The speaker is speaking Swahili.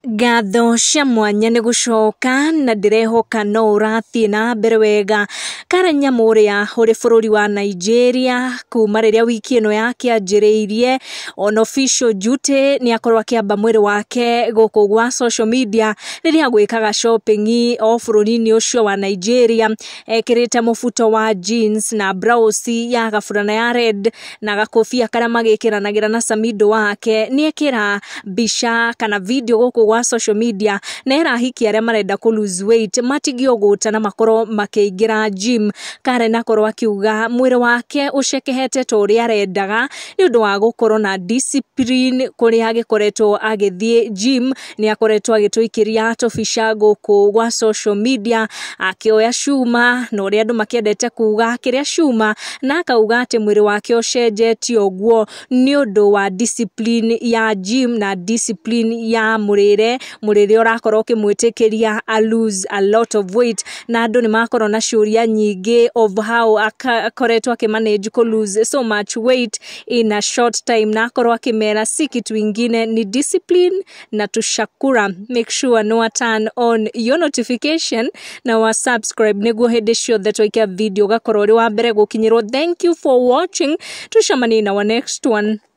Ngatho cia mwanya nĩ gũcoka na ndĩrehoka no ũrathiĩ na mbere wega. Karen Nyamuria ũrĩ bũrũri wa Nigeria kuma rĩrĩa wiki ĩno yakĩanjĩrĩirie, on official duty nĩ akorwo akĩamba mwĩrĩ wake gũkũ gwa social media rĩrĩa gwĩkaga shopping o bũrũri-inĩ ũcio wa Nigeria, ekĩrĩte mũbuto wa jeans na blouse ya gaburana ya red na gakobia karĩa magĩkĩranagĩra na samido wake. Nĩ ekĩra mbica kana video gũkũ gwa social media na erahikia arĩa marenda ku lose weight matigĩogũta na makorwo makĩingĩra gym. Karen akorwo akiuga mwĩrĩ wake ũcekehete ta ũrĩa arendaga nĩ ũndũ wa gũkorwo na discipline kũrĩa agĩkoretwo agĩthiĩ gym. Nĩ akoretwo agĩtũikĩria tũbica gũkũ gwa social media akĩoya cuma na ũrĩa andũ makĩendete kuga kĩrĩa cuma, na akauga atĩ mwĩrĩ wake ũcenjetie ũguo nĩ ũndũ wa discipline ya gym na discipline ya mũrĩre ũrakorwo ũkĩmwĩtĩkĩria a lose a lot of weight. Na andũ nĩ makorwo na ciũria nyingĩ of how akoretwo akĩmanage ku lose so much weight in a short time, na akorwo akĩmera si kitu ingine ni discipline na tushakura. Make sure no turn on your notification na wa subscribe nĩguo hĩndĩ ciothe twaikia video gakorwo ũrĩ wa mbere gũkinyĩrwo. Thank you for watching. Tucemanie na our next one.